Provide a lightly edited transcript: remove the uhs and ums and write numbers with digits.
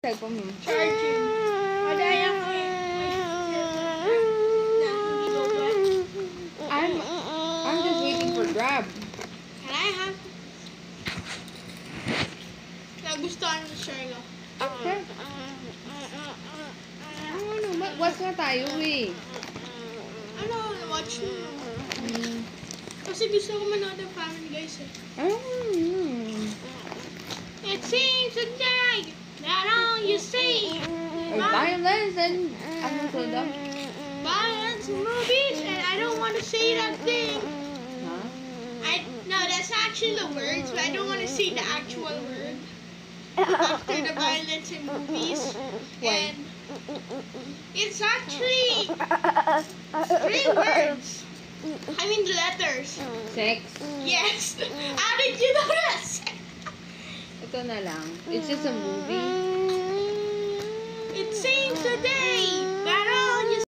Cellphone mo. Charging. Madaya ko eh. Na hindi lobat. I'm just waiting for Grab. Can I have? Nagustuhan mo Sherlock. Okay. Ano, watch na tayo eh. Ano, watch mo. Kasi gusto ko manood ng Family Guys eh. It seems today that all you see Violence and ano to daw? violence movies, and I don't want to say that thing. Huh? No, that's actually the words, but I don't want to say the actual word after the violence in movies. Why? And it's actually 3 words. I mean the letters. Sex? Yes. How did you know that? Ito na lang. It's just a movie. It seems today